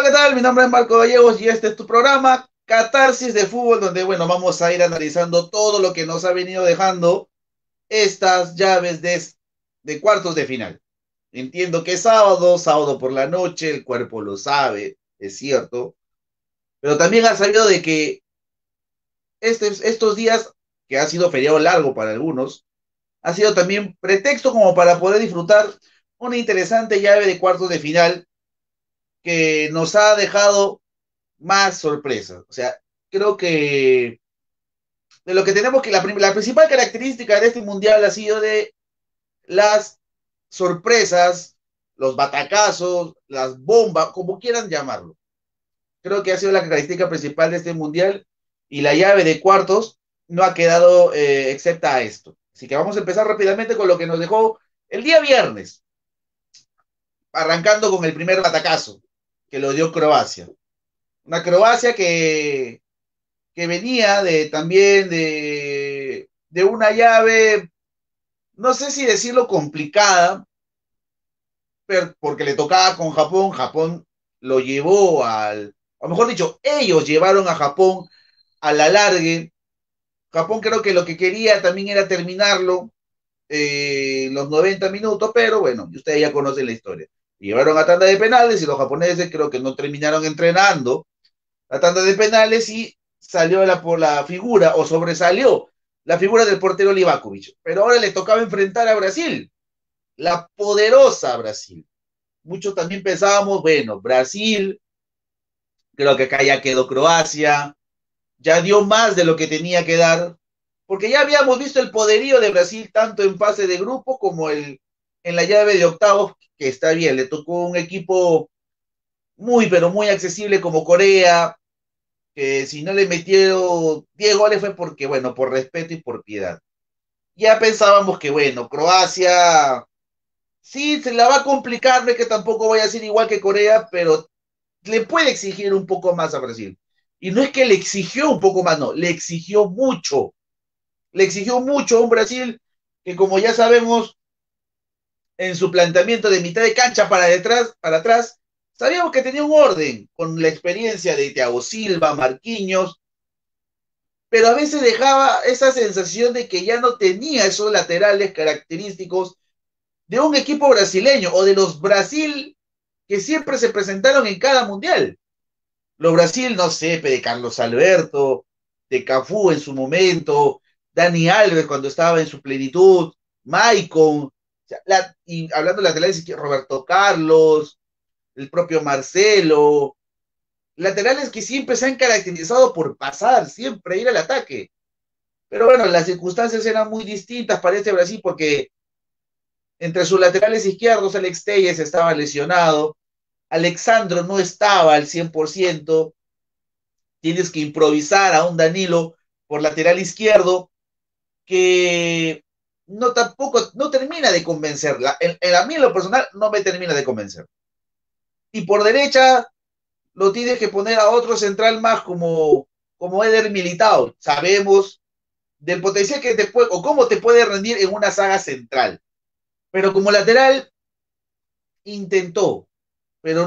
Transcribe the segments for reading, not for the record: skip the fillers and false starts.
¿qué tal? Mi nombre es Marco Gallegos y este es tu programa Catarsis de Fútbol, donde, bueno, vamos a ir analizando todo lo que nos ha venido dejando estas llaves de cuartos de final. Entiendo que es sábado, sábado por la noche, el cuerpo lo sabe, es cierto, pero también ha sabido de que estos días, que ha sido feriado largo para algunos, ha sido también pretexto como para poder disfrutar una interesante llave de cuartos de final que nos ha dejado más sorpresas. O sea, creo que de lo que tenemos que la principal característica de este mundial ha sido de las sorpresas, los batacazos, las bombas, como quieran llamarlo. Creo que ha sido la característica principal de este mundial y la llave de cuartos no ha quedado excepta a esto. Así que vamos a empezar rápidamente con lo que nos dejó el día viernes, arrancando con el primer batacazo que lo dio Croacia. Una Croacia que venía también de una llave, no sé si decirlo complicada, pero porque le tocaba con Japón. Japón lo llevó o mejor dicho, ellos llevaron a Japón a la largue. Japón creo que lo que quería también era terminarlo los 90 minutos, pero bueno, ustedes ya conocen la historia. Llevaron a tanda de penales y los japoneses creo que no terminaron entrenando la tanda de penales y salió por la figura, o sobresalió la figura del portero Livakovic. Pero ahora le tocaba enfrentar a Brasil, la poderosa Brasil. Muchos también pensábamos, bueno, Brasil, creo que acá ya quedó Croacia, ya dio más de lo que tenía que dar, porque ya habíamos visto el poderío de Brasil tanto en fase de grupo como en la llave de octavos, que está bien, le tocó un equipo muy, pero muy accesible como Corea, que si no le metieron 10 goles fue porque, bueno, por respeto y por piedad. Ya pensábamos que, bueno, Croacia sí se la va a complicar, no es que tampoco vaya a ser igual que Corea, pero le puede exigir un poco más a Brasil. Y no es que le exigió un poco más, no, le exigió mucho. Le exigió mucho a un Brasil que, como ya sabemos, en su planteamiento de mitad de cancha para detrás, para atrás, sabíamos que tenía un orden con la experiencia de Thiago Silva, Marquinhos, pero a veces dejaba esa sensación de que ya no tenía esos laterales característicos de un equipo brasileño o de los Brasil que siempre se presentaron en cada mundial. Los Brasil, no sé, de Carlos Alberto, de Cafú en su momento, Dani Alves cuando estaba en su plenitud, Maicon, o sea, y hablando de laterales, Roberto Carlos, el propio Marcelo, laterales que siempre se han caracterizado por pasar, siempre ir al ataque. Pero bueno, las circunstancias eran muy distintas para este Brasil porque entre sus laterales izquierdos Alex Telles estaba lesionado, Alexandro no estaba al 100%, tienes que improvisar a un Danilo por lateral izquierdo que no tampoco no termina de convencerla. A mí en lo personal no me termina de convencer. Y por derecha lo tienes que poner a otro central más como Eder Militao. Sabemos del potencial que te puede, o cómo te puede rendir en una saga central. Pero como lateral intentó, pero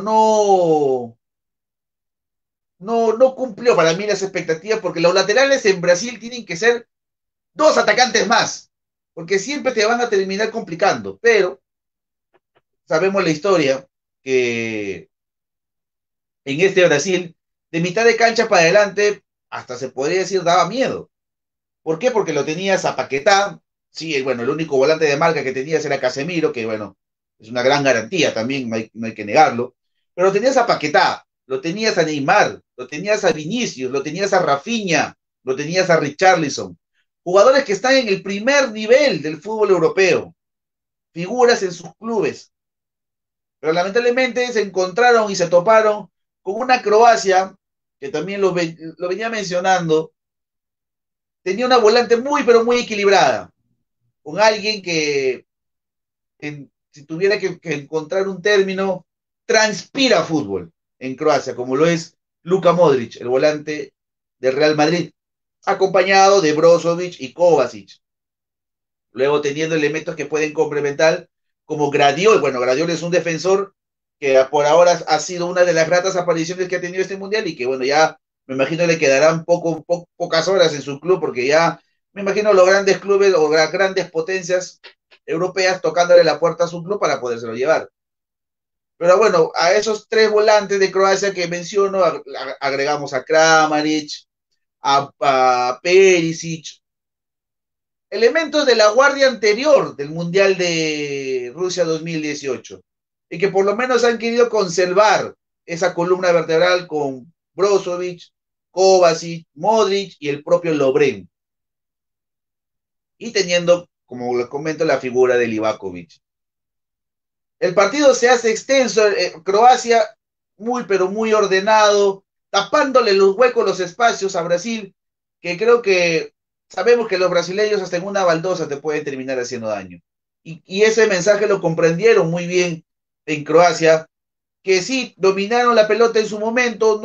no cumplió para mí las expectativas, porque los laterales en Brasil tienen que ser dos atacantes más, porque siempre te van a terminar complicando, pero sabemos la historia que en este Brasil, de mitad de cancha para adelante, hasta se podría decir daba miedo. ¿Por qué? Porque lo tenías a Paquetá, sí, bueno, el único volante de marca que tenías era Casemiro, que bueno, es una gran garantía también, no hay que negarlo, pero lo tenías a Paquetá, lo tenías a Neymar, lo tenías a Vinicius, lo tenías a Rafinha, lo tenías a Richarlison, jugadores que están en el primer nivel del fútbol europeo, figuras en sus clubes, pero lamentablemente se encontraron y se toparon con una Croacia, que también lo venía mencionando, tenía una volante muy, pero muy equilibrada, con alguien que, si tuviera que encontrar un término, transpira fútbol en Croacia, como lo es Luka Modric, el volante del Real Madrid, acompañado de Brozovic y Kovacic. Luego teniendo elementos que pueden complementar, como Gradiol. Bueno, Gradiol es un defensor que por ahora ha sido una de las gratas apariciones que ha tenido este mundial y que bueno, ya me imagino le quedarán pocas horas en su club porque ya me imagino los grandes clubes o las grandes potencias europeas tocándole la puerta a su club para podérselo llevar. Pero bueno, a esos tres volantes de Croacia que menciono, agregamos a Kramaric, a Perisic, elementos de la guardia anterior del Mundial de Rusia 2018 y que por lo menos han querido conservar esa columna vertebral con Brozovic, Kovacic, Modric y el propio Lovren. Y teniendo, como les comento, la figura de Livakovic. El partido se hace extenso, Croacia muy pero muy ordenado, tapándole los huecos, los espacios a Brasil, que creo que sabemos que los brasileños hasta en una baldosa te pueden terminar haciendo daño. Y ese mensaje lo comprendieron muy bien en Croacia, que sí, dominaron la pelota en su momento,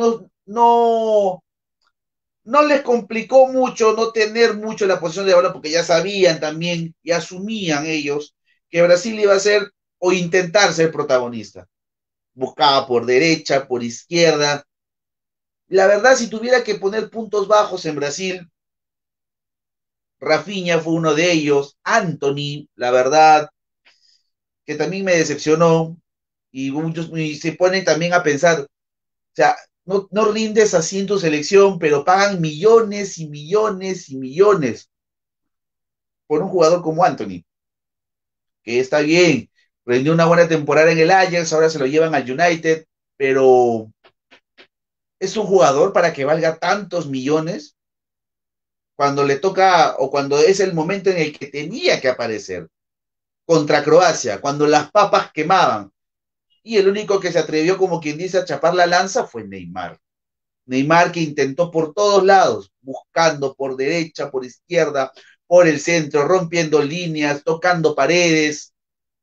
no les complicó mucho no tener mucho la posición de balón porque ya sabían también y asumían ellos que Brasil iba a ser o intentar ser protagonista. Buscaba por derecha, por izquierda. La verdad, si tuviera que poner puntos bajos en Brasil, Rafinha fue uno de ellos, Anthony, la verdad, que también me decepcionó, y muchos y se ponen también a pensar, o sea, no rindes así en tu selección, pero pagan millones y millones y millones por un jugador como Anthony, que está bien, rendió una buena temporada en el Ajax, ahora se lo llevan al United, pero es un jugador para que valga tantos millones cuando le toca o cuando es el momento en el que tenía que aparecer contra Croacia, cuando las papas quemaban. Y el único que se atrevió, como quien dice, a chapar la lanza fue Neymar. Neymar que intentó por todos lados, buscando por derecha, por izquierda, por el centro, rompiendo líneas, tocando paredes.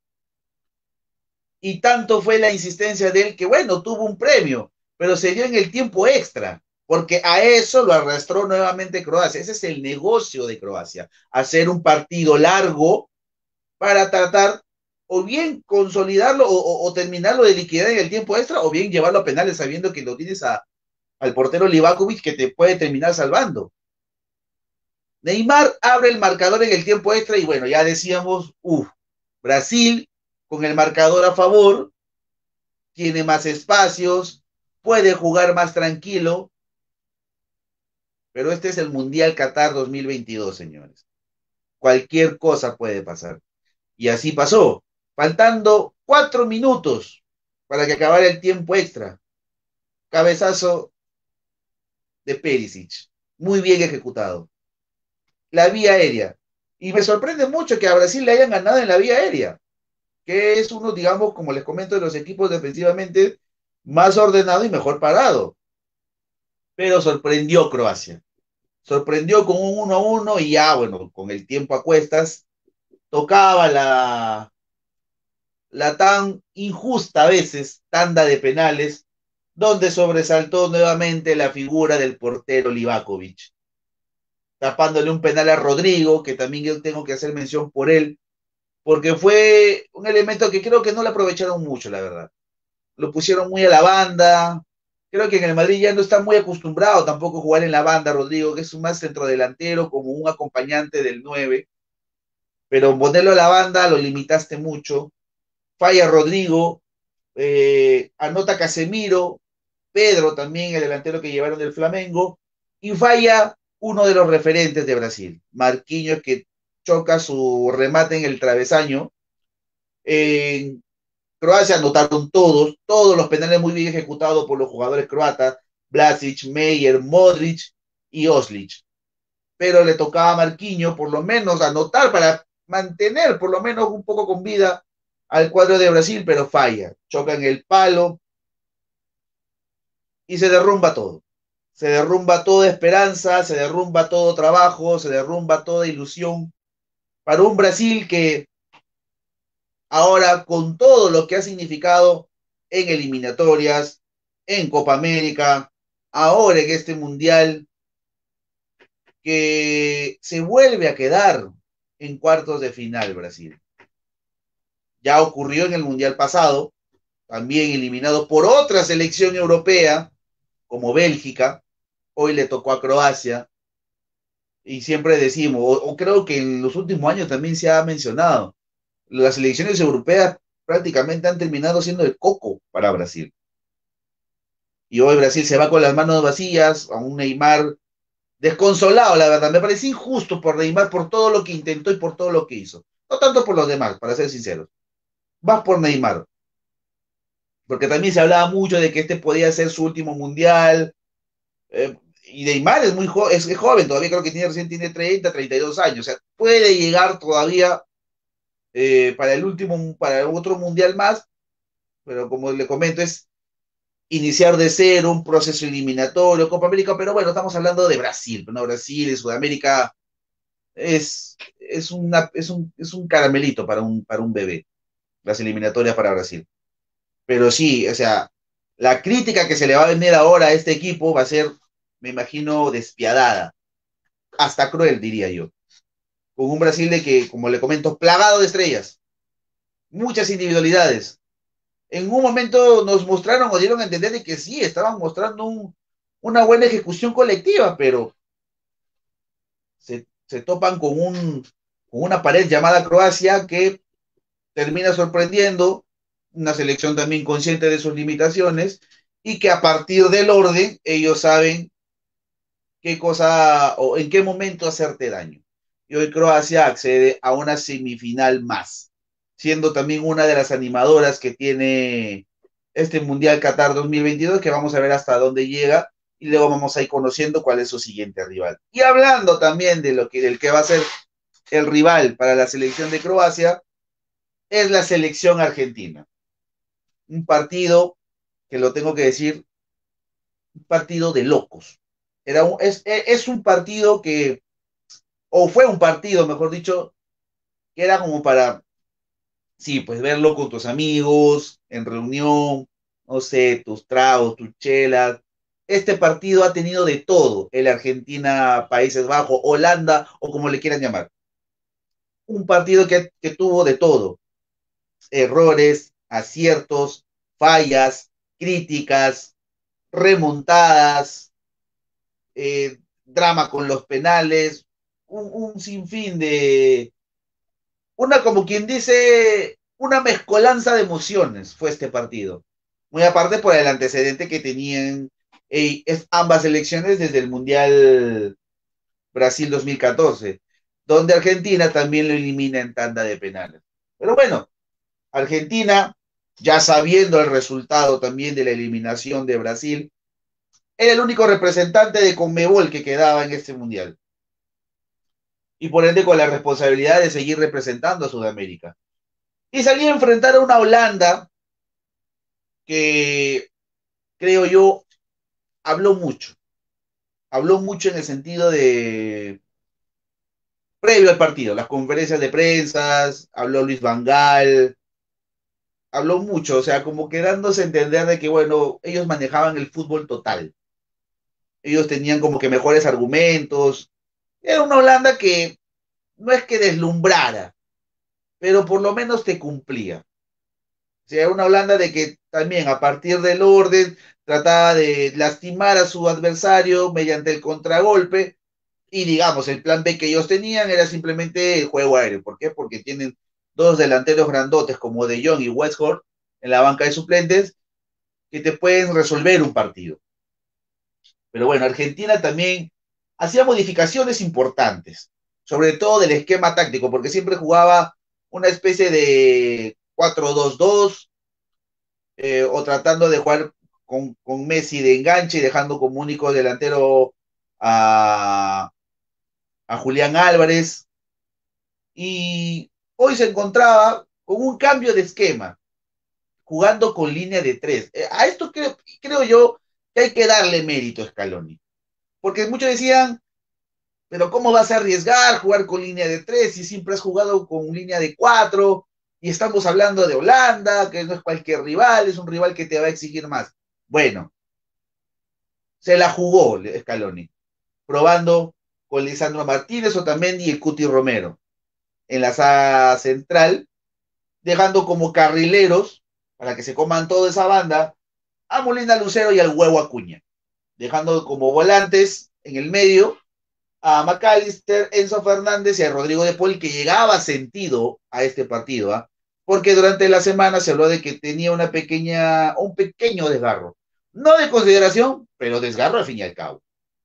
Y tanto fue la insistencia de él que, bueno, tuvo un premio, pero se dio en el tiempo extra, porque a eso lo arrastró nuevamente Croacia. Ese es el negocio de Croacia, hacer un partido largo para tratar o bien consolidarlo o terminarlo de liquidar en el tiempo extra, o bien llevarlo a penales sabiendo que lo tienes al portero Livakovic que te puede terminar salvando. Neymar abre el marcador en el tiempo extra y bueno, ya decíamos, Brasil con el marcador a favor, tiene más espacios, puede jugar más tranquilo, pero este es el Mundial Qatar 2022, señores. Cualquier cosa puede pasar. Y así pasó. Faltando 4 minutos para que acabara el tiempo extra. Cabezazo de Perisic. Muy bien ejecutado. La vía aérea. Y me sorprende mucho que a Brasil le hayan ganado en la vía aérea, que es uno, digamos, como les comento, de los equipos defensivamente más ordenado y mejor parado. Pero sorprendió Croacia. Sorprendió con un 1-1 y ya, bueno, con el tiempo a cuestas, tocaba la tan injusta a veces tanda de penales, donde sobresaltó nuevamente la figura del portero Livakovic, tapándole un penal a Rodrigo, que también yo tengo que hacer mención por él, porque fue un elemento que creo que no le aprovecharon mucho, la verdad. Lo pusieron muy a la banda. Creo que en el Madrid ya no está muy acostumbrado tampoco a jugar en la banda, Rodrigo, que es un más centrodelantero, como un acompañante del 9, pero ponerlo a la banda lo limitaste mucho. Falla Rodrigo, anota Casemiro, Pedro también, el delantero que llevaron del Flamengo, y falla uno de los referentes de Brasil, Marquinhos, que choca su remate en el travesaño. En Croacia anotaron todos los penales muy bien ejecutados por los jugadores croatas, Vlasic, Meyer, Modric y Oslic. Pero le tocaba a Marquinhos por lo menos anotar para mantener por lo menos un poco con vida al cuadro de Brasil, pero falla, choca en el palo y se derrumba todo. Se derrumba toda esperanza, se derrumba todo trabajo, se derrumba toda ilusión para un Brasil que ahora con todo lo que ha significado en eliminatorias, en Copa América, ahora en este mundial, que se vuelve a quedar en cuartos de final Brasil. Ya ocurrió en el mundial pasado, también eliminado por otra selección europea, como Bélgica, hoy le tocó a Croacia, y siempre decimos, o creo que en los últimos años también se ha mencionado, las selecciones europeas prácticamente han terminado siendo el coco para Brasil. Y hoy Brasil se va con las manos vacías, a un Neymar desconsolado, la verdad. Me parece injusto por Neymar, por todo lo que intentó y por todo lo que hizo. No tanto por los demás, para ser sinceros. Más por Neymar. Porque también se hablaba mucho de que este podía ser su último mundial. Y Neymar es muy es joven, todavía creo que recién tiene 30, 32 años. O sea, puede llegar todavía para el último, para otro mundial más, pero como le comento, es iniciar de cero un proceso eliminatorio, Copa América, pero bueno, estamos hablando de Brasil, ¿no? Brasil y Sudamérica es un caramelito para un bebé, las eliminatorias para Brasil. Pero sí, o sea, la crítica que se le va a venir ahora a este equipo va a ser, me imagino, despiadada, hasta cruel, diría yo. Con un Brasil de que, como le comento, plagado de estrellas, muchas individualidades. En un momento nos mostraron o dieron a entender de que sí, estaban mostrando una buena ejecución colectiva, pero se topan con una pared llamada Croacia que termina sorprendiendo, una selección también consciente de sus limitaciones y que a partir del orden ellos saben qué cosa o en qué momento hacerte daño. Y hoy Croacia accede a una semifinal más, siendo también una de las animadoras que tiene este Mundial Qatar 2022, que vamos a ver hasta dónde llega y luego vamos a ir conociendo cuál es su siguiente rival. Y hablando también del que va a ser el rival para la selección de Croacia, es la selección argentina. Un partido que lo tengo que decir, un partido de locos. Es un partido que, o fue un partido, mejor dicho, que era como para, sí, pues verlo con tus amigos, en reunión, no sé, tus tragos, tus chelas. Este partido ha tenido de todo, el Argentina, Países Bajos, Holanda, o como le quieran llamar. Un partido que tuvo de todo, errores, aciertos, fallas, críticas, remontadas, drama con los penales, un sinfín de, una como quien dice, una mezcolanza de emociones fue este partido. Muy aparte por el antecedente que tenían ambas elecciones desde el Mundial Brasil 2014, donde Argentina también lo elimina en tanda de penales. Pero bueno, Argentina, ya sabiendo el resultado también de la eliminación de Brasil, era el único representante de Conmebol que quedaba en este mundial. Y por ende con la responsabilidad de seguir representando a Sudamérica. Y salía a enfrentar a una Holanda que, creo yo, habló mucho. Habló mucho en el sentido de previo al partido, las conferencias de prensa, habló Luis Van Gaal, habló mucho, o sea, como que dándose a entender de que, bueno, ellos manejaban el fútbol total. Ellos tenían como que mejores argumentos. Era una Holanda que no es que deslumbrara, pero por lo menos te cumplía. O sea, una Holanda de que también a partir del orden trataba de lastimar a su adversario mediante el contragolpe y digamos, el plan B que ellos tenían era simplemente el juego aéreo. ¿Por qué? Porque tienen dos delanteros grandotes como De Jong y Westford en la banca de suplentes que te pueden resolver un partido. Pero bueno, Argentina también hacía modificaciones importantes, sobre todo del esquema táctico, porque siempre jugaba una especie de 4-2-2 o tratando de jugar con Messi de enganche y dejando como único delantero a, a Julián Álvarez. Y hoy se encontraba con un cambio de esquema, jugando con línea de tres. A esto creo yo que hay que darle mérito a Scaloni, porque muchos decían, pero ¿cómo vas a arriesgar jugar con línea de tres si siempre has jugado con línea de cuatro? Y estamos hablando de Holanda, que no es cualquier rival, es un rival que te va a exigir más. Bueno, se la jugó Scaloni, probando con Lisandro Martínez, Otamendi y el Cuti Romero en la saga central, dejando como carrileros para que se coman toda esa banda, a Molina Lucero y al Huevo Acuña, dejando como volantes en el medio a McAllister, Enzo Fernández y a Rodrigo de Paul, que llegaba sentido a este partido, ¿ah? Porque durante la semana se habló de que tenía un pequeño desgarro. No de consideración, pero desgarro al fin y al cabo.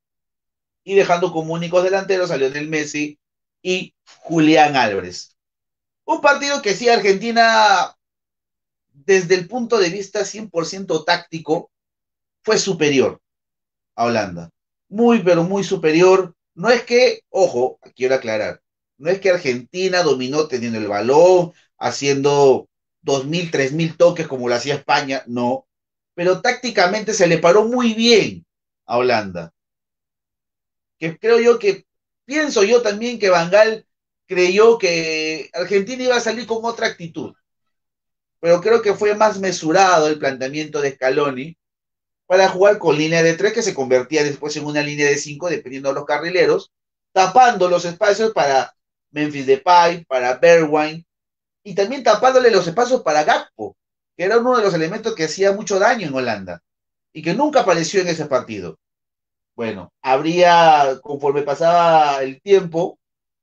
Y dejando como únicos delanteros a Lionel Messi y Julián Álvarez. Un partido que sí, Argentina, desde el punto de vista 100% táctico, fue superior a Holanda. Muy, pero muy superior. No es que, ojo, quiero aclarar, no es que Argentina dominó teniendo el balón, haciendo 2.000, 3.000 toques como lo hacía España, no. Pero tácticamente se le paró muy bien a Holanda. Que creo yo que, pienso yo también que Van Gaal creyó que Argentina iba a salir con otra actitud. Pero creo que fue más mesurado el planteamiento de Scaloni para jugar con línea de tres que se convertía después en una línea de cinco dependiendo de los carrileros, tapando los espacios para Memphis Depay, para Bergwijn y también tapándole los espacios para Gakpo, que era uno de los elementos que hacía mucho daño en Holanda y que nunca apareció en ese partido. Bueno, habría, conforme pasaba el tiempo,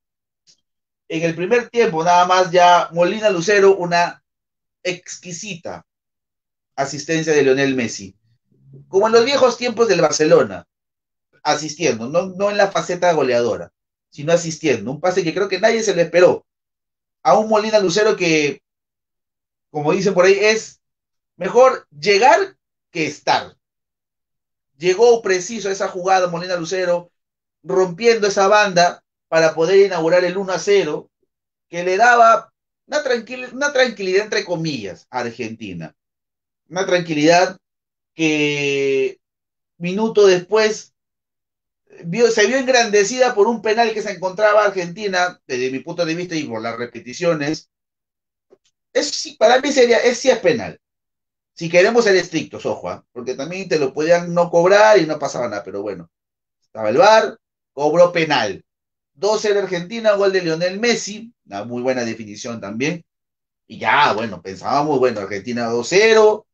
en el primer tiempo nada más ya Molina Lucero, una exquisita asistencia de Lionel Messi, como en los viejos tiempos del Barcelona, asistiendo, no en la faceta goleadora, sino asistiendo. Un pase que creo que nadie se le esperó. A un Molina Lucero que, como dicen por ahí, es mejor llegar que estar. Llegó preciso a esa jugada Molina Lucero, rompiendo esa banda para poder inaugurar el 1-0, que le daba una tranquilidad entre comillas a Argentina. Una tranquilidad que minuto después se vio engrandecida por un penal que se encontraba Argentina, desde mi punto de vista y por las repeticiones. Sí, para mí sí es penal. Si queremos ser estrictos, ojo, ¿eh? Porque también te lo podían no cobrar y no pasaba nada, pero bueno, estaba el VAR, cobró penal. 2-0 Argentina, gol de Lionel Messi, una muy buena definición también. Y ya, bueno, pensábamos, bueno, Argentina 2-0,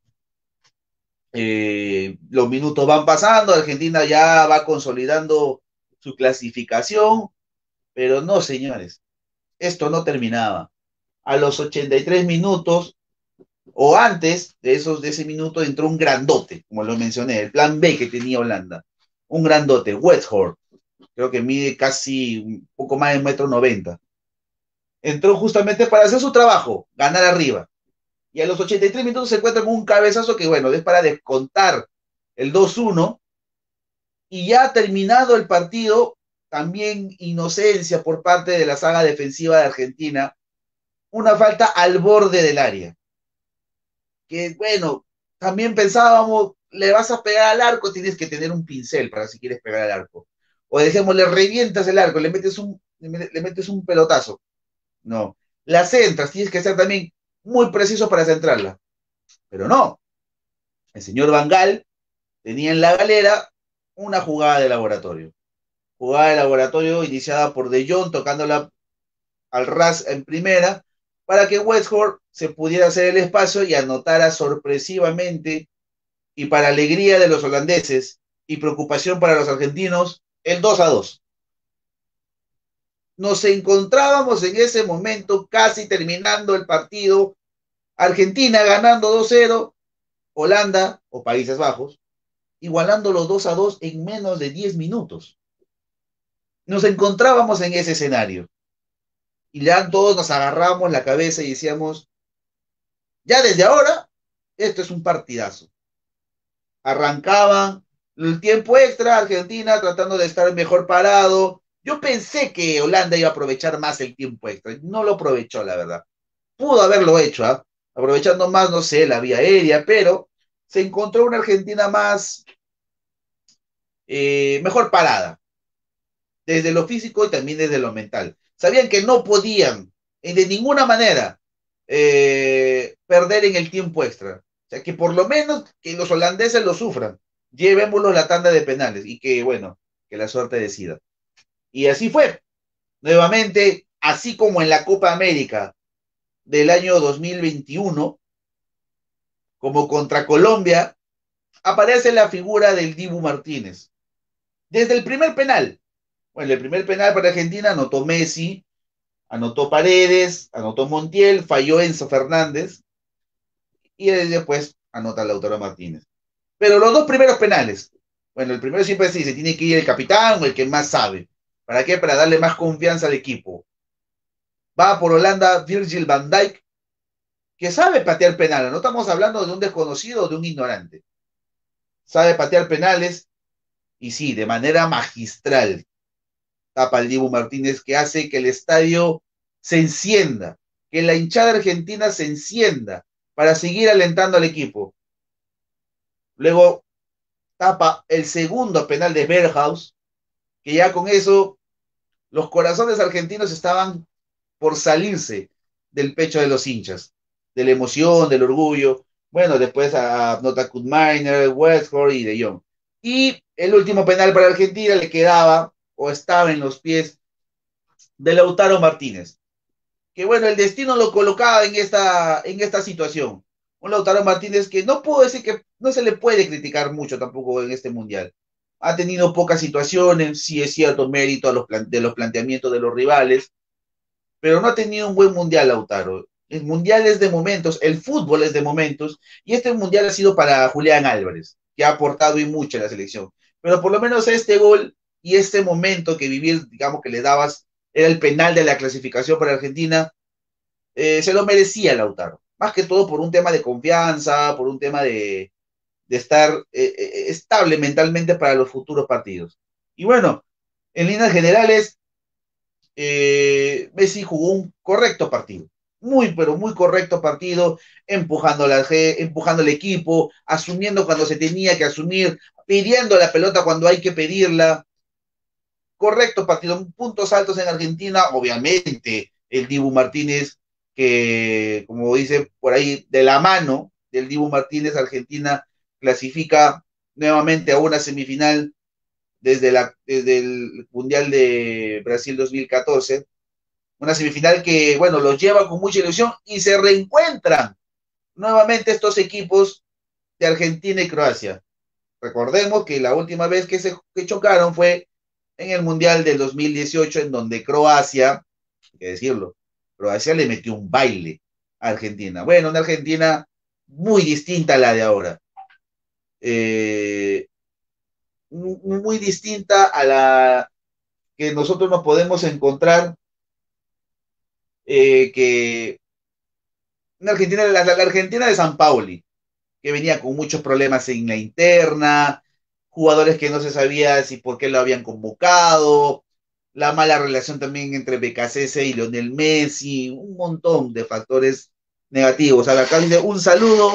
los minutos van pasando, Argentina ya va consolidando su clasificación, pero no, señores, esto no terminaba. A los 83 minutos, o antes de ese minuto, entró un grandote, como lo mencioné, el plan B que tenía Holanda. Un grandote, Westhorn, creo que mide casi un poco más de 1,90 m. Entró justamente para hacer su trabajo, ganar arriba. Y a los 83 minutos se encuentra con un cabezazo que, bueno, es para descontar el 2-1. Y ya terminado el partido, también inocencia por parte de la saga defensiva de Argentina, una falta al borde del área. Que bueno, también pensábamos, le vas a pegar al arco, tienes que tener un pincel para si quieres pegar al arco. O dejemos, le revientas el arco, le metes un pelotazo. No, la centras, tienes que ser también muy preciso para centrarla. Pero no, el señor Van Gaal tenía en la galera una jugada de laboratorio. Jugada de laboratorio iniciada por De Jong tocándola al ras en primera para que Westford se pudiera hacer el espacio y anotara sorpresivamente y para alegría de los holandeses y preocupación para los argentinos, el 2-2. Nos encontrábamos en ese momento casi terminando el partido, Argentina ganando 2-0, Holanda o Países Bajos igualando los 2-2 en menos de 10 minutos. Nos encontrábamos en ese escenario y ya todos nos agarramos la cabeza y decíamos, ya desde ahora, esto es un partidazo. Arrancaba el tiempo extra, Argentina tratando de estar mejor parado. Yo pensé que Holanda iba a aprovechar más el tiempo extra. No lo aprovechó, la verdad. Pudo haberlo hecho, ¿eh? Aprovechando más, no sé, la vía aérea, pero se encontró una Argentina más, mejor parada, desde lo físico y también desde lo mental. Sabían que no podían, de ninguna manera, perder en el tiempo extra. O sea, que por lo menos que los holandeses lo sufran. Llevémoslo la tanda de penales y que, bueno, que la suerte decida. Y así fue. Nuevamente, así como en la Copa América del año 2021, como contra Colombia, aparece la figura del Dibu Martínez. Desde el primer penal, bueno, el primer penal para Argentina anotó Messi, anotó Paredes, anotó Montiel, falló Enzo Fernández y después anota Lautaro Martínez. Pero los dos primeros penales, bueno, el primero siempre se dice, tiene que ir el capitán o el que más sabe. ¿Para qué? Para darle más confianza al equipo. Va por Holanda Virgil van Dijk, que sabe patear penales. No estamos hablando de un desconocido o de un ignorante. Sabe patear penales y sí, de manera magistral tapa al Dibu Martínez, que hace que el estadio se encienda, que la hinchada argentina se encienda para seguir alentando al equipo. Luego tapa el segundo penal de Berghaus, que ya con eso los corazones argentinos estaban por salirse del pecho de los hinchas, de la emoción, del orgullo. Bueno, después a Nota Kutminer, Westford y De Jong. Y el último penal para Argentina le quedaba o estaba en los pies de Lautaro Martínez. Que bueno, el destino lo colocaba en esta situación. Un Lautaro Martínez que no puedo decir que no se le puede criticar mucho tampoco en este mundial. Ha tenido pocas situaciones, sí es cierto, mérito a de los planteamientos de los rivales, pero no ha tenido un buen mundial, Lautaro. El mundial es de momentos, el fútbol es de momentos, y este mundial ha sido para Julián Álvarez, que ha aportado y mucho a la selección. Pero por lo menos este gol y este momento que vivir, digamos que le dabas, era el penal de la clasificación para Argentina, se lo merecía Lautaro. Más que todo por un tema de confianza, por un tema de estar estable mentalmente para los futuros partidos. Y bueno, en líneas generales, Messi jugó un correcto partido. Muy, pero muy correcto partido, empujando el equipo, asumiendo cuando se tenía que asumir, pidiendo la pelota cuando hay que pedirla. Correcto partido, puntos altos en Argentina, obviamente el Dibu Martínez, que como dice por ahí, de la mano del Dibu Martínez, Argentina clasifica nuevamente a una semifinal desde el Mundial de Brasil 2014, una semifinal que, bueno, los lleva con mucha ilusión y se reencuentran nuevamente estos equipos de Argentina y Croacia. Recordemos que la última vez que chocaron fue en el Mundial del 2018, en donde Croacia, hay que decirlo, Croacia le metió un baile a Argentina. Bueno, una Argentina muy distinta a la de ahora. Eh, muy distinta a la que nosotros nos podemos encontrar, que una Argentina, la Argentina de San Paoli, que venía con muchos problemas en la interna, jugadores que no se sabía si por qué lo habían convocado, la mala relación también entre BKCS y Lionel Messi, un montón de factores negativos. Acá dice un saludo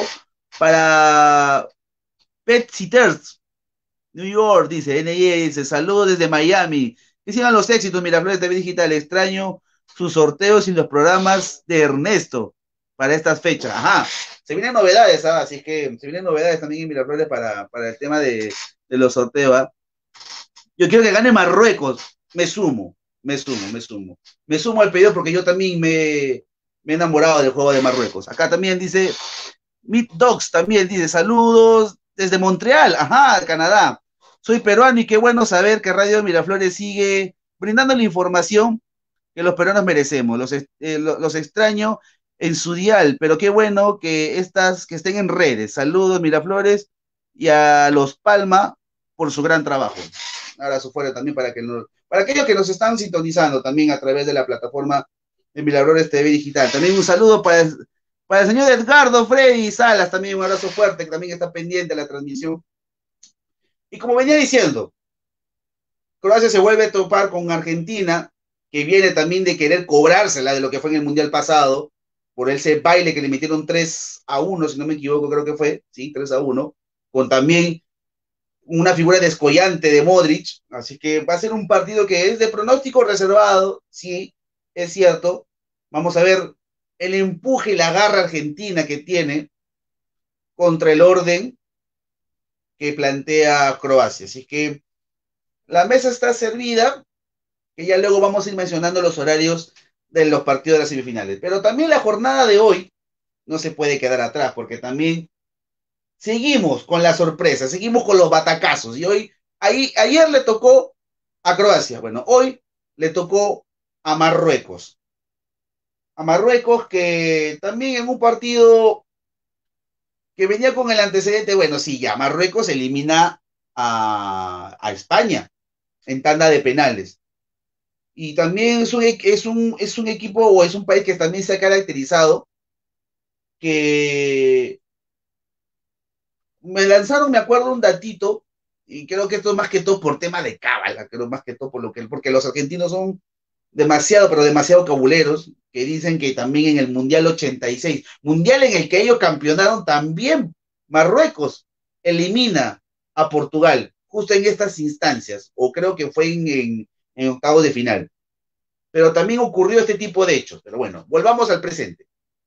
para Pet Sitters, New York, dice NY, dice saludos desde Miami. Que sigan los éxitos, Miraflores TV Digital. Extraño sus sorteos y los programas de Ernesto para estas fechas. Ajá, se vienen novedades, ¿ah? Así que se vienen novedades también en Miraflores para el tema de los sorteos. ¿Ah? Yo quiero que gane Marruecos. Me sumo, me sumo, me sumo. Me sumo al pedido porque yo también me he enamorado del juego de Marruecos. Acá también dice, Meet Dogs también dice, saludos desde Montreal, ajá, Canadá. Soy peruano y qué bueno saber que Radio Miraflores sigue brindando la información que los peruanos merecemos. Los extraño en su dial, pero qué bueno que estén en redes. Saludos, Miraflores, y a los Palma por su gran trabajo. Un abrazo fuera también para aquellos que nos están sintonizando también a través de la plataforma de Miraflores TV Digital. También un saludo para el señor Edgardo Freddy Salas, también un abrazo fuerte, que también está pendiente de la transmisión. Y como venía diciendo, Croacia se vuelve a topar con Argentina, que viene también de querer cobrársela de lo que fue en el Mundial pasado, por ese baile que le metieron 3-1, si no me equivoco, creo que fue, sí, 3-1, con también una figura descollante de Modric, así que va a ser un partido que es de pronóstico reservado, sí, es cierto. Vamos a ver el empuje y la garra argentina que tiene contra el orden que plantea Croacia. Así que la mesa está servida, que ya luego vamos a ir mencionando los horarios de los partidos de las semifinales. Pero también la jornada de hoy no se puede quedar atrás, porque también seguimos con la sorpresa, seguimos con los batacazos. Y ayer le tocó a Croacia. Bueno, hoy le tocó a Marruecos. A Marruecos que también en un partido que venía con el antecedente, bueno, sí, ya Marruecos elimina a España en tanda de penales. Y también es un equipo o es un país que también se ha caracterizado que me lanzaron, me acuerdo, un datito, y creo que esto es más que todo por tema de cábala, creo más que todo por lo que, porque los argentinos son demasiado, pero demasiado cabuleros, que dicen que también en el Mundial 86, Mundial en el que ellos campeonaron, también Marruecos elimina a Portugal, justo en estas instancias, o creo que fue en octavos de final. Pero también ocurrió este tipo de hechos. Pero bueno, volvamos al presente.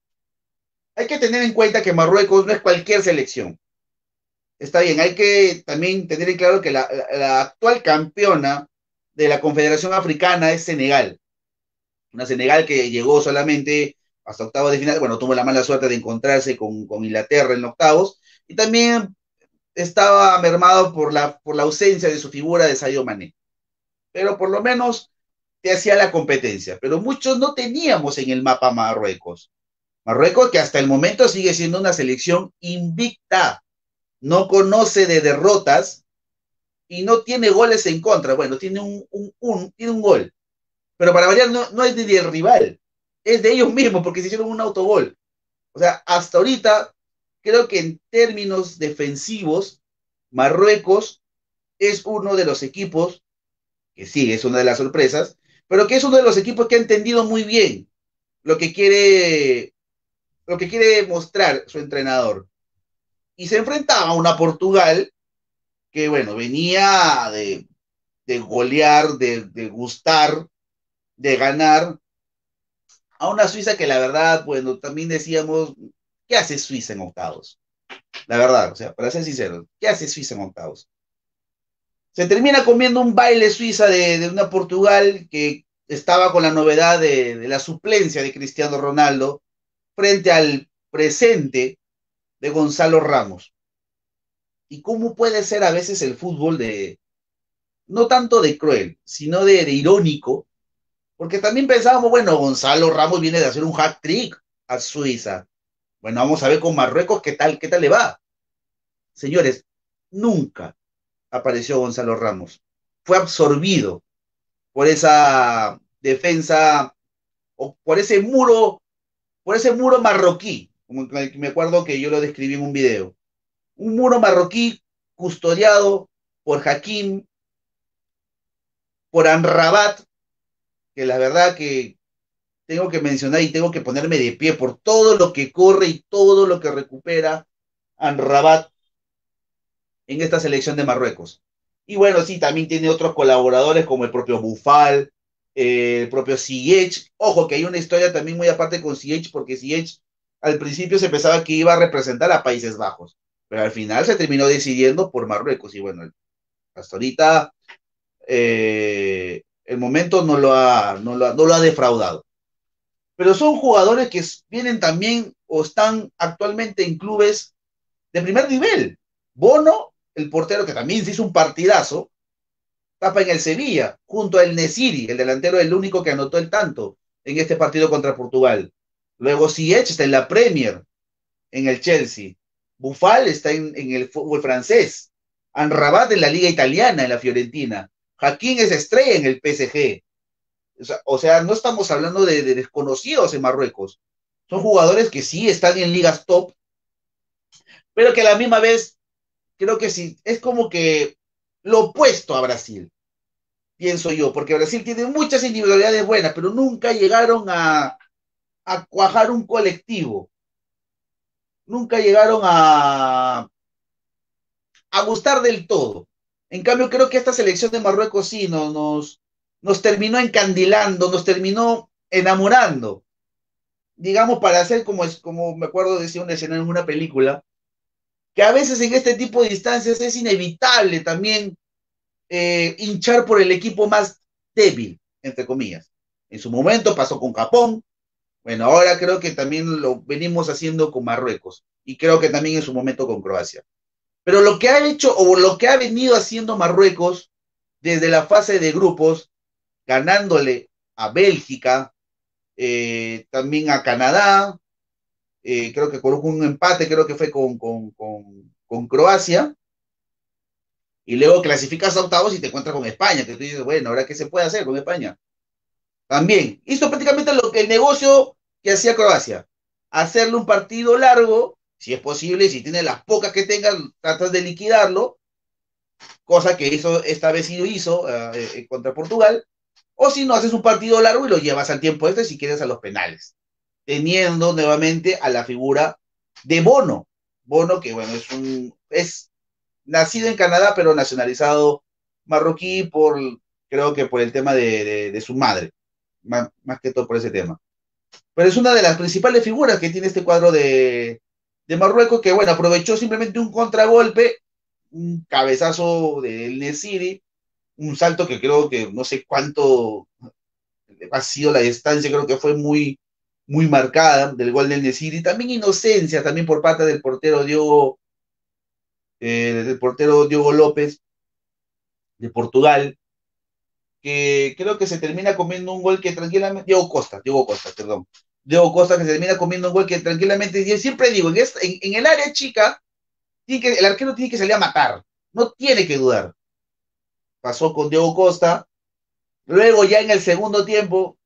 Hay que tener en cuenta que Marruecos no es cualquier selección. Está bien, hay que también tener en claro que la actual campeona de la Confederación Africana es Senegal. Una Senegal que llegó solamente hasta octavos de final, bueno, tuvo la mala suerte de encontrarse con Inglaterra en octavos, y también estaba mermado por la ausencia de su figura de Sadio Mané. Pero por lo menos te hacía la competencia. Pero muchos no teníamos en el mapa Marruecos. Marruecos que hasta el momento sigue siendo una selección invicta, no conoce de derrotas y no tiene goles en contra. Bueno, tiene tiene un gol, pero para variar no es de el rival, es de ellos mismos porque se hicieron un autogol. O sea, hasta ahorita creo que en términos defensivos, Marruecos es uno de los equipos, que sí, es una de las sorpresas, pero que es uno de los equipos que ha entendido muy bien lo que quiere, lo que quiere mostrar su entrenador. Y se enfrentaba a una Portugal que, bueno, venía de golear, de gustar, de ganar, a una Suiza que la verdad, bueno, también decíamos, ¿qué hace Suiza en octavos? La verdad, o sea, para ser sincero, ¿qué hace Suiza en octavos? Se termina comiendo un baile Suiza de una Portugal que estaba con la novedad de la suplencia de Cristiano Ronaldo frente al presente de Gonzalo Ramos. ¿Y cómo puede ser a veces el fútbol no tanto de cruel, sino de irónico? Porque también pensábamos, bueno, Gonzalo Ramos viene de hacer un hat trick a Suiza. Bueno, vamos a ver con Marruecos qué tal le va. Señores, nunca apareció Gonzalo Ramos. Fue absorbido por esa defensa o por ese muro marroquí, como me acuerdo que yo lo describí en un video. Un muro marroquí custodiado por Hakim, por Amrabat, que la verdad que tengo que mencionar y tengo que ponerme de pie por todo lo que corre y todo lo que recupera Amrabat en esta selección de Marruecos. Y bueno, sí, también tiene otros colaboradores como el propio Bufal, el propio Ziyech. Ojo, que hay una historia también muy aparte con Ziyech, porque Ziyech al principio se pensaba que iba a representar a Países Bajos, pero al final se terminó decidiendo por Marruecos. Y bueno, hasta ahorita el momento no lo ha defraudado. Pero son jugadores que vienen también o están actualmente en clubes de primer nivel. Bono, el portero que también se hizo un partidazo, tapa en el Sevilla, junto a El Nesiri, el delantero, el único que anotó el tanto en este partido contra Portugal. Luego Ziyech está en la Premier, en el Chelsea. Bufal está en el fútbol francés. Anrabat en la Liga Italiana, en la Fiorentina. Hakim es estrella en el PSG. O sea, no estamos hablando de desconocidos en Marruecos. Son jugadores que sí están en ligas top, pero que a la misma vez creo que sí, es como que lo opuesto a Brasil, pienso yo, porque Brasil tiene muchas individualidades buenas, pero nunca llegaron a cuajar un colectivo, nunca llegaron a gustar del todo. En cambio, creo que esta selección de Marruecos sí nos terminó encandilando, nos terminó enamorando, digamos, para hacer como, como me acuerdo de decir una escena en una película, que a veces en este tipo de instancias es inevitable también hinchar por el equipo más débil, entre comillas. En su momento pasó con Japón, Bueno, ahora creo que también lo venimos haciendo con Marruecos y creo que también en su momento con Croacia. Pero lo que ha hecho o lo que ha venido haciendo Marruecos desde la fase de grupos, ganándole a Bélgica, también a Canadá, creo que con un empate, creo que fue con Croacia, y luego clasificas a octavos y te encuentras con España, que tú dices, bueno, ahora qué se puede hacer con España. También hizo prácticamente lo que el negocio que hacía Croacia, hacerle un partido largo, si es posible, si tiene las pocas que tengan, tratas de liquidarlo, cosa que hizo esta vez sí lo hizo contra Portugal, o si no, haces un partido largo y lo llevas al tiempo este si quieres a los penales, teniendo nuevamente a la figura de Bono. Bono, que bueno, es nacido en Canadá, pero nacionalizado marroquí creo que por el tema de su madre, más que todo por ese tema. Pero es una de las principales figuras que tiene este cuadro de Marruecos, que bueno, aprovechó simplemente un contragolpe, un cabezazo del Nesiri, un salto que creo que no sé cuánto ha sido la distancia, creo que fue muy marcada del gol del Nesiri. También inocencia, también por parte del portero Diogo López de Portugal, que creo que se termina comiendo un gol que tranquilamente, Diego Costa, perdón. Diego Costa que se termina comiendo un gol que tranquilamente, yo siempre digo, en el área chica, el arquero tiene que salir a matar, no tiene que dudar. Pasó con Diego Costa, luego ya en el segundo tiempo,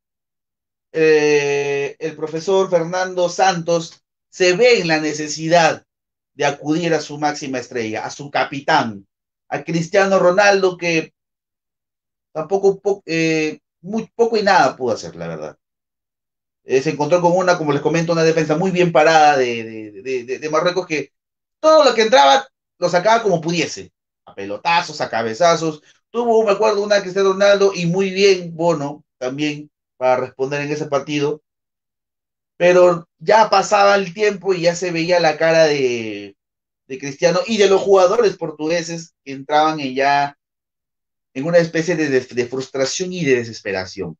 el profesor Fernando Santos se ve en la necesidad de acudir a su máxima estrella, a su capitán, a Cristiano Ronaldo, que tampoco, muy poco y nada pudo hacer, la verdad. Se encontró con como les comento, una defensa muy bien parada de Marruecos que todo lo que entraba lo sacaba como pudiese, a pelotazos, a cabezazos. Tuvo, me acuerdo, una Cristiano Ronaldo y muy bien Bono también para responder en ese partido, pero ya pasaba el tiempo y ya se veía la cara de Cristiano y de los jugadores portugueses que entraban ya en una especie de frustración y de desesperación,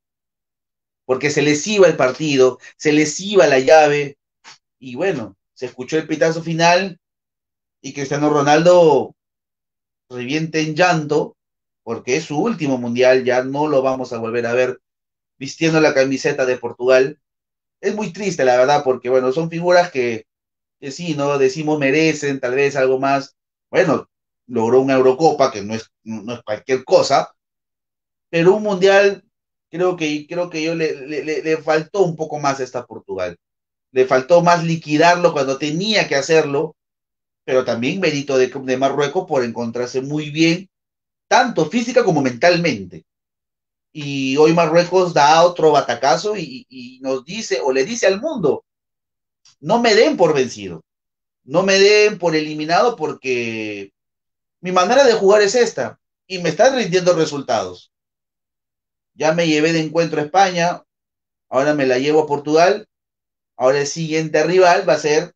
porque se les iba el partido, se les iba la llave, y bueno, se escuchó el pitazo final y Cristiano Ronaldo revienta en llanto, porque es su último mundial, ya no lo vamos a volver a ver vistiendo la camiseta de Portugal. Es muy triste, la verdad, porque bueno, son figuras que sí, ¿no? Decimos merecen tal vez algo más. Bueno, logró una Eurocopa, que no es cualquier cosa, pero un mundial creo que yo le faltó un poco más a esta Portugal. Le faltó más liquidarlo cuando tenía que hacerlo, pero también mérito de Marruecos por encontrarse muy bien, tanto física como mentalmente. Y hoy Marruecos da otro batacazo y nos dice, o le dice al mundo, no me den por vencido, no me den por eliminado porque mi manera de jugar es esta y me están rindiendo resultados. Ya me llevé de encuentro a España, ahora me la llevo a Portugal, ahora el siguiente rival va a ser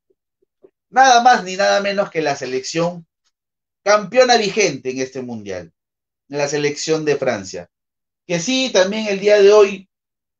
nada más ni nada menos que la selección campeona vigente en este mundial, la selección de Francia. Que sí, también el día de hoy,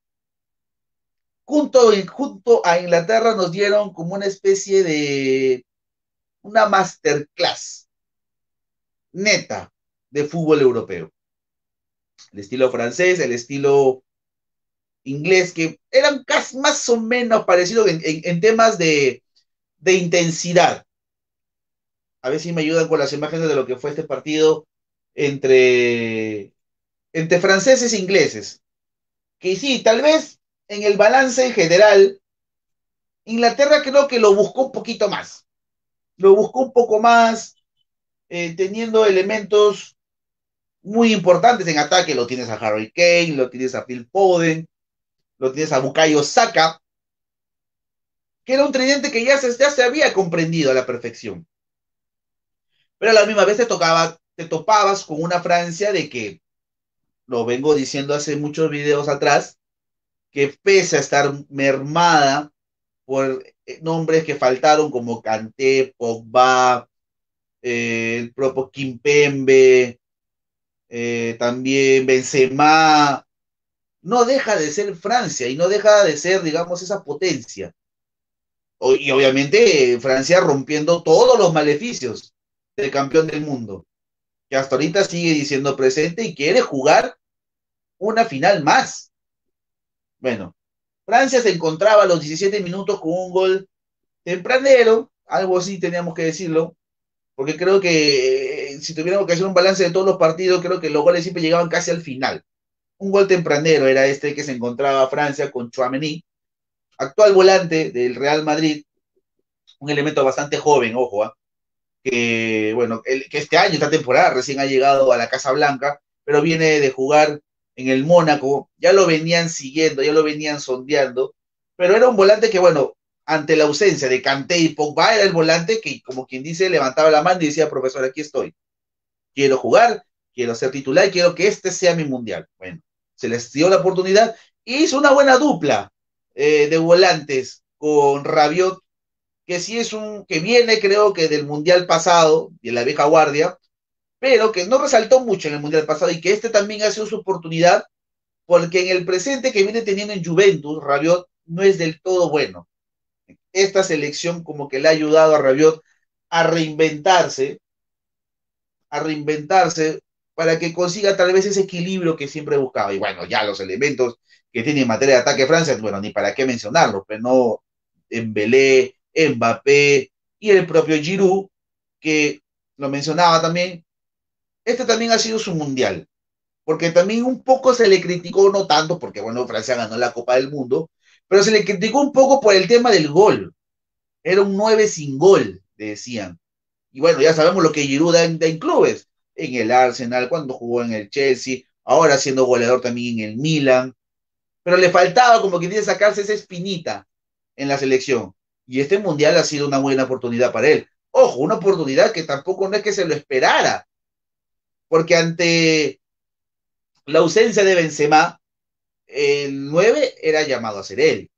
junto a Inglaterra, nos dieron como una especie de una masterclass neta de fútbol europeo. El estilo francés, el estilo inglés, que eran casi más o menos parecidos en temas de intensidad. A ver si me ayudan con las imágenes de lo que fue este partido entre, entre franceses e ingleses. Que sí, tal vez en el balance en general, Inglaterra creo que lo buscó un poquito más. Lo buscó un poco más, teniendo elementos muy importantes en ataque. Lo tienes a Harry Kane, lo tienes a Phil Foden, lo tienes a Bukayo Saka, que era un tridente que ya se había comprendido a la perfección. Pero a la misma vez te topabas con una Francia de que, lo vengo diciendo hace muchos videos atrás, que pese a estar mermada por nombres que faltaron como Kanté, Pogba, el propio Kimpembe, también Benzema, no deja de ser Francia y no deja de ser, digamos, esa potencia. Y obviamente Francia rompiendo todos los maleficios del campeón del mundo, que hasta ahorita sigue diciendo presente y quiere jugar una final más. Bueno, Francia se encontraba a los 17 minutos con un gol tempranero, algo así teníamos que decirlo, porque creo que si tuviéramos que hacer un balance de todos los partidos, creo que los goles siempre llegaban casi al final. Un gol tempranero era este que se encontraba Francia con Tchouaméni, actual volante del Real Madrid, un elemento bastante joven, ojo, que bueno, que este año, esta temporada, recién ha llegado a la Casa Blanca, pero viene de jugar en el Mónaco, ya lo venían siguiendo, ya lo venían sondeando, pero era un volante que, bueno, ante la ausencia de Kanté y Pogba, era el volante que, como quien dice, levantaba la mano y decía, profesor, aquí estoy, quiero jugar, quiero ser titular, quiero que este sea mi mundial. Bueno, se les dio la oportunidad y hizo una buena dupla de volantes con Rabiot, que sí es que viene creo que del mundial pasado, de la vieja guardia, pero que no resaltó mucho en el mundial pasado y que este también ha sido su oportunidad, porque en el presente que viene teniendo en Juventus, Rabiot no es del todo bueno. Esta selección como que le ha ayudado a Rabiot a reinventarse, a reinventarse para que consiga tal vez ese equilibrio que siempre buscaba. Y bueno, ya los elementos que tiene en materia de ataque Francia, bueno, ni para qué mencionarlos, pero no Dembélé, Mbappé y el propio Giroud, que lo mencionaba también, este también ha sido su mundial, porque también un poco se le criticó, no tanto, porque bueno, Francia ganó la Copa del Mundo, pero se le criticó un poco por el tema del gol. Era un 9 sin gol, decían. Y bueno, ya sabemos lo que Giroud da en clubes, en el Arsenal, cuando jugó en el Chelsea, ahora siendo goleador también en el Milan, pero le faltaba como que tiene sacarse esa espinita en la selección. Y este mundial ha sido una buena oportunidad para él. Ojo, una oportunidad que tampoco no es que se lo esperara, porque ante la ausencia de Benzema, el 9 era llamado a ser él.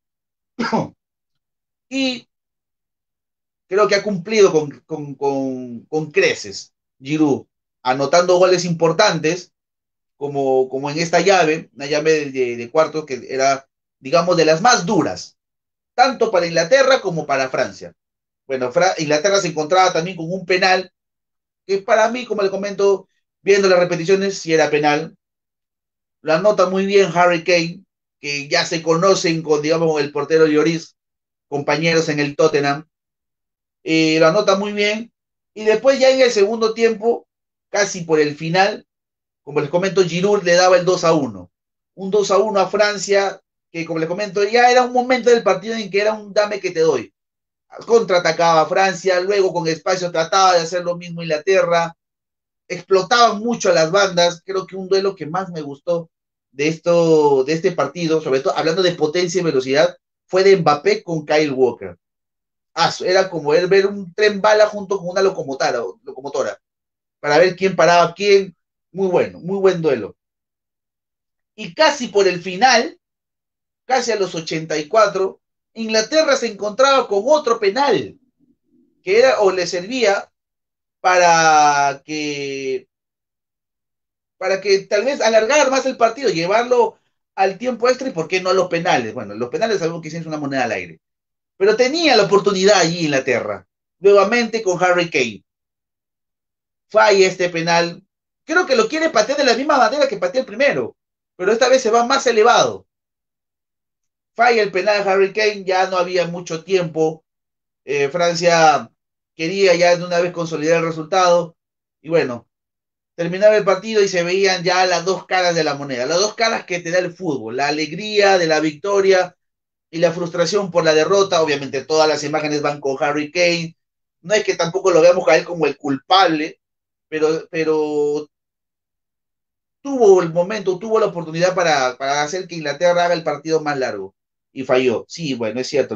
Y creo que ha cumplido con creces Giroud, anotando goles importantes, como en esta llave, una llave de cuartos que era, digamos, de las más duras, tanto para Inglaterra como para Francia. Bueno, Inglaterra se encontraba también con un penal, que para mí, como le comento, viendo las repeticiones, si era penal. Lo anota muy bien Harry Kane, que ya se conocen con, digamos, con el portero Lloris, compañeros en el Tottenham. Lo anota muy bien. Y después ya en el segundo tiempo, casi por el final, como les comento, Giroud le daba el 2-1. Un 2-1 a Francia, que como les comento, ya era un momento del partido en que era un dame que te doy. Contraatacaba a Francia, luego con espacio trataba de hacer lo mismo Inglaterra, explotaban mucho a las bandas. Creo que un duelo que más me gustó de este partido, sobre todo hablando de potencia y velocidad, fue de Mbappé con Kyle Walker. Era como ver un tren bala junto con una locomotora para ver quién paraba a quién. Muy bueno, muy buen duelo. Y casi por el final, casi a los 84, Inglaterra se encontraba con otro penal, que era o le servía para que tal vez alargar más el partido, llevarlo al tiempo extra y por qué no a los penales. Bueno, los penales sabemos que es una moneda al aire, pero tenía la oportunidad allí Inglaterra, nuevamente con Harry Kane. Falla este penal, creo que lo quiere patear de la misma manera que pateó el primero, pero esta vez se va más elevado. Falla el penal de Harry Kane, ya no había mucho tiempo. Francia quería ya de una vez consolidar el resultado y bueno, terminaba el partido y se veían ya las dos caras de la moneda, las dos caras que te da el fútbol, la alegría de la victoria y la frustración por la derrota. Obviamente todas las imágenes van con Harry Kane, no es que tampoco lo veamos a él como el culpable, pero tuvo el momento, tuvo la oportunidad para hacer que Inglaterra haga el partido más largo y falló. Sí, bueno, es cierto,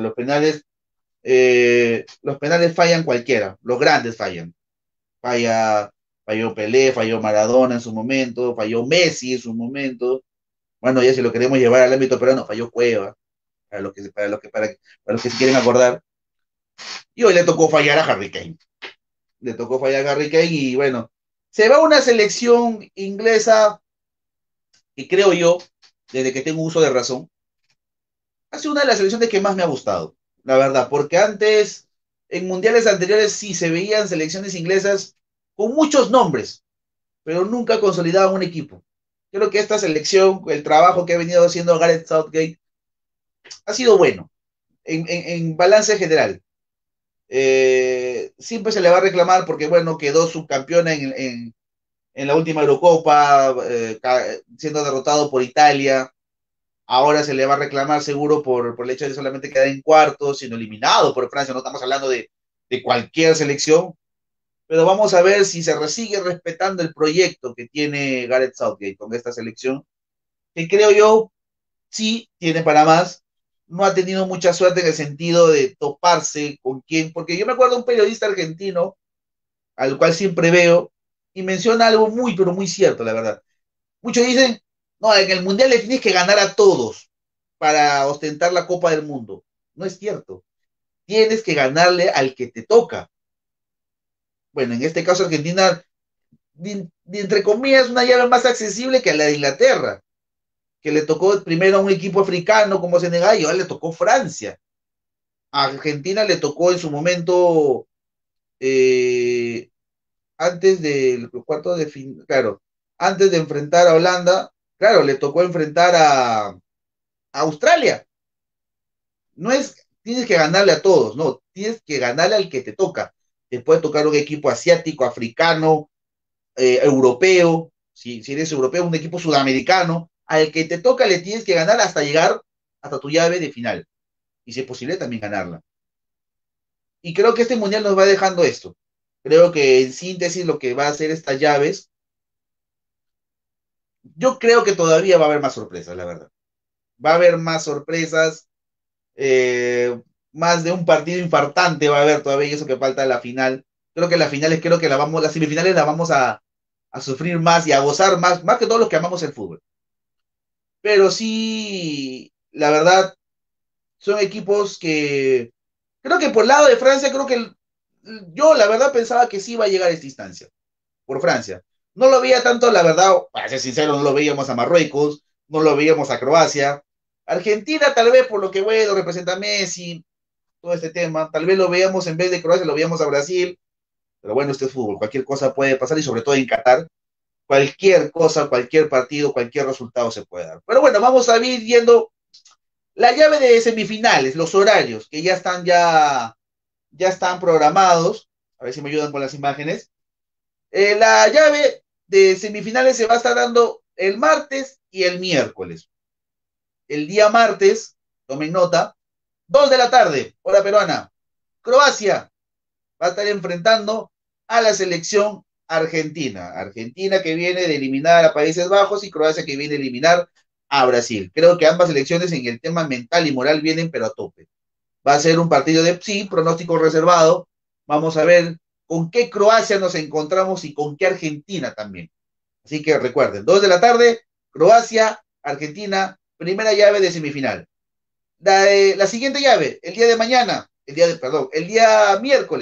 los penales fallan cualquiera, los grandes fallan. Falla, falló Pelé, falló Maradona en su momento, falló Messi en su momento. Bueno, ya si lo queremos llevar al ámbito peruano, falló Cueva, para los que se quieren acordar. Y hoy le tocó fallar a Harry Kane. Le tocó fallar a Harry Kane y bueno, se va una selección inglesa que creo yo desde que tengo uso de razón, ha sido una de las selecciones que más me ha gustado, la verdad, porque antes, en mundiales anteriores, sí se veían selecciones inglesas con muchos nombres, pero nunca consolidaban un equipo. Creo que esta selección, el trabajo que ha venido haciendo Gareth Southgate, ha sido bueno, en balance general. Siempre se le va a reclamar porque, bueno, quedó subcampeona en la última Eurocopa, siendo derrotado por Italia. Ahora se le va a reclamar seguro por el hecho de solamente quedar en cuartos, sino eliminado por Francia. No estamos hablando de cualquier selección, pero vamos a ver si se sigue respetando el proyecto que tiene Gareth Southgate con esta selección, que creo yo sí tiene para más. No ha tenido mucha suerte en el sentido de toparse con quién, porque yo me acuerdo de un periodista argentino al cual siempre veo y menciona algo muy, pero muy cierto, la verdad. Muchos dicen, no, en el Mundial le tienes que ganar a todos para ostentar la Copa del Mundo. No es cierto. Tienes que ganarle al que te toca. Bueno, en este caso Argentina, entre comillas, es una llave más accesible que la de Inglaterra, que le tocó primero a un equipo africano como Senegal y ahora le tocó Francia. A Argentina le tocó en su momento, eh, antes del cuarto de fin, claro, antes de enfrentar a Holanda, claro, le tocó enfrentar a Australia. No es, tienes que ganarle a todos, no, tienes que ganarle al que te toca. Te puede tocar un equipo asiático, africano, europeo, si eres europeo, un equipo sudamericano, al que te toca le tienes que ganar hasta llegar hasta tu llave de final. Y si es posible, también ganarla. Y creo que este mundial nos va dejando esto. Creo que en síntesis lo que va a hacer estas llaves, yo creo que todavía va a haber más sorpresas, la verdad. Va a haber más sorpresas, eh, más de un partido infartante va a haber todavía, y eso que falta de la final. Creo que las finales, creo que las semifinales las vamos a sufrir más y a gozar más que todos los que amamos el fútbol. Pero sí, la verdad, son equipos que creo que por el lado de Francia, creo que yo la verdad pensaba que sí iba a llegar a esta instancia, por Francia. No lo veía tanto, la verdad, para ser sincero, no lo veíamos a Marruecos, no lo veíamos a Croacia. Argentina, tal vez por lo que bueno, representa a Messi, todo este tema, tal vez lo veíamos en vez de Croacia, lo veíamos a Brasil, pero bueno, este es fútbol, cualquier cosa puede pasar y sobre todo en Qatar, cualquier cosa, cualquier partido, cualquier resultado se puede dar. Pero bueno, vamos a ir viendo la llave de semifinales, los horarios, que ya están programados. A ver si me ayudan con las imágenes. La llave de semifinales se va a estar dando el martes y el miércoles. El día martes, tomen nota, 2 de la tarde, hora peruana, Croacia va a estar enfrentando a la selección argentina. Argentina que viene de eliminar a Países Bajos y Croacia que viene de eliminar a Brasil. Creo que ambas selecciones en el tema mental y moral vienen pero a tope. Va a ser un partido de, sí, pronóstico reservado. Vamos a ver con qué Croacia nos encontramos y con qué Argentina también. Así que recuerden, 2 de la tarde, Croacia, Argentina, primera llave de semifinal. La siguiente llave, el día de mañana, perdón, el día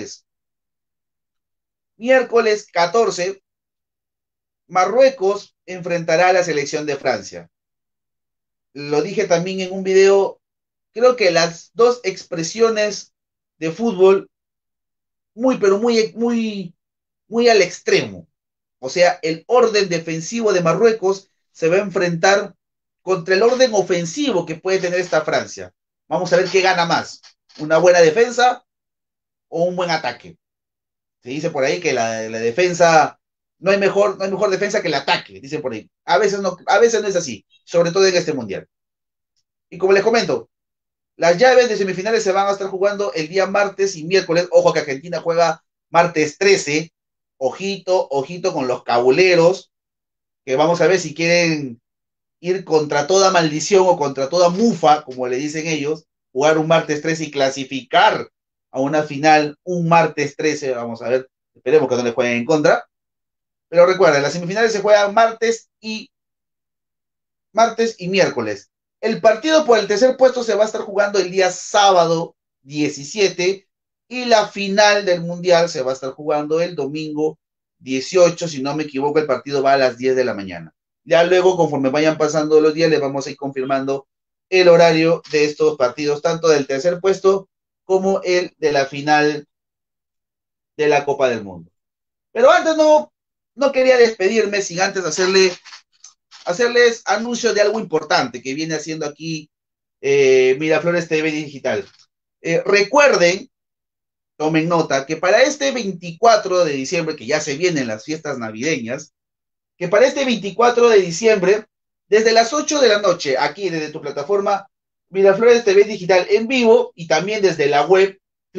miércoles 14, Marruecos enfrentará a la selección de Francia. Lo dije también en un video, creo que las dos expresiones de fútbol muy, pero muy al extremo. O sea, el orden defensivo de Marruecos se va a enfrentar contra el orden ofensivo que puede tener esta Francia. Vamos a ver qué gana más, una buena defensa o un buen ataque. Se dice por ahí que la defensa, no hay mejor defensa que el ataque, dicen por ahí. A veces no es así, sobre todo en este mundial. Y como les comento, las llaves de semifinales se van a estar jugando el día martes y miércoles. Ojo que Argentina juega martes 13. Ojito, ojito con los cabuleros, que vamos a ver si quieren ir contra toda maldición o contra toda mufa, como le dicen ellos, jugar un martes 13 y clasificar a una final un martes 13. Vamos a ver, esperemos que no le jueguen en contra. Pero recuerden, las semifinales se juegan martes y miércoles. El partido por el tercer puesto se va a estar jugando el día sábado 17 y la final del Mundial se va a estar jugando el domingo 18. Si no me equivoco, el partido va a las 10 de la mañana. Ya luego, conforme vayan pasando los días, les vamos a ir confirmando el horario de estos partidos, tanto del tercer puesto como el de la final de la Copa del Mundo. Pero antes no quería despedirme sin antes hacerles anuncio de algo importante que viene haciendo aquí Miraflores TV Digital. Recuerden, tomen nota, que para este 24 de diciembre, que ya se vienen las fiestas navideñas, que para este 24 de diciembre, desde las 8 de la noche, aquí desde tu plataforma Miraflores TV Digital en vivo y también desde la web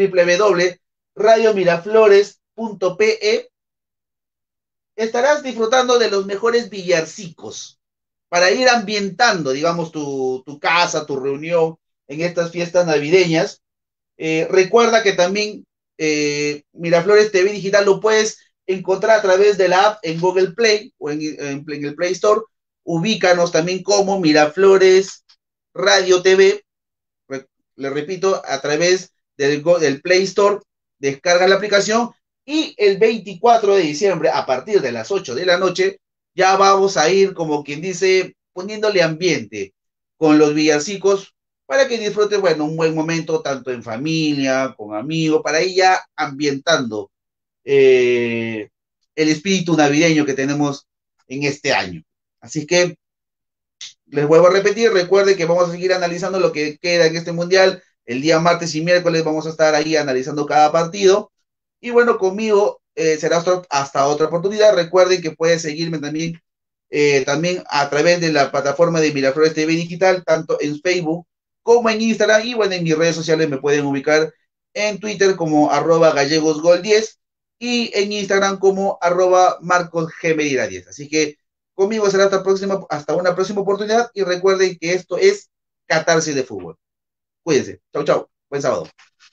www.radiomiraflores.pe, estarás disfrutando de los mejores villancicos para ir ambientando, digamos, tu casa, tu reunión en estas fiestas navideñas. Recuerda que también Miraflores TV Digital lo puedes encontrar a través de la app en Google Play o en el Play Store. Ubícanos también como Miraflores Radio TV. Le repito, a través del Play Store, descarga la aplicación y el 24 de diciembre, a partir de las 8 de la noche, ya vamos a ir, como quien dice, poniéndole ambiente con los villancicos para que disfrutes, bueno, un buen momento tanto en familia, con amigos, para ir ya ambientando eh, el espíritu navideño que tenemos en este año. Así que les vuelvo a repetir, recuerden que vamos a seguir analizando lo que queda en este mundial. El día martes y miércoles vamos a estar ahí analizando cada partido. Y bueno, conmigo será hasta otra oportunidad. Recuerden que pueden seguirme también a través de la plataforma de Miraflores TV Digital, tanto en Facebook como en Instagram. Y bueno, en mis redes sociales me pueden ubicar en Twitter como @gallegosgol10 y en Instagram como @marcosgmedira10. Así que conmigo será hasta una próxima oportunidad y recuerden que esto es Catarsis de Fútbol. Cuídense. Chau, chau. Buen sábado.